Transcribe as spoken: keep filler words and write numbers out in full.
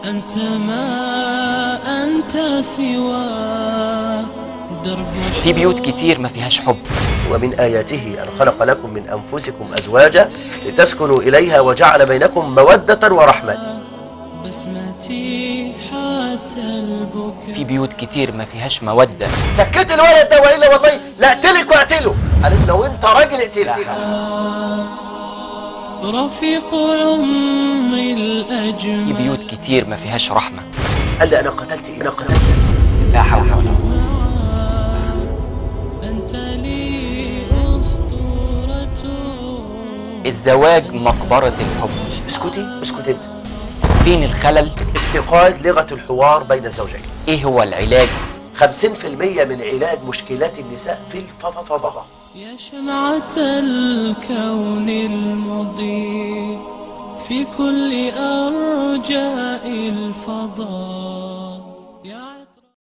أنت ما أنت سوى درب. في بيوت كتير ما فيهاش حب. ومن آياته أن خلق لكم من أنفسكم أزواجا لتسكنوا إليها وجعل بينكم مودة ورحمة. بسمتي حتى البكاء. في بيوت كتير ما فيهاش مودة. سكت الولد ده وإلا والله لا أقتلك وأقتله. قالت لو أنت راجل اقتله. رفيق عمري الأجمل. في بيوت كتير ما فيهاش رحمة. قال لي أنا قتلت أنا قتلت لا حول ولا قوة. أنت لي أسطورة. الزواج مقبرة الحب. اسكتي اسكت أنت. فين الخلل؟ افتقاد لغة الحوار بين الزوجين. ايه هو العلاج؟ خمسين في المية من علاج مشكلات النساء في الفضفضة. يا شمعة الكون المضيء في كل أرجاء الفضاء.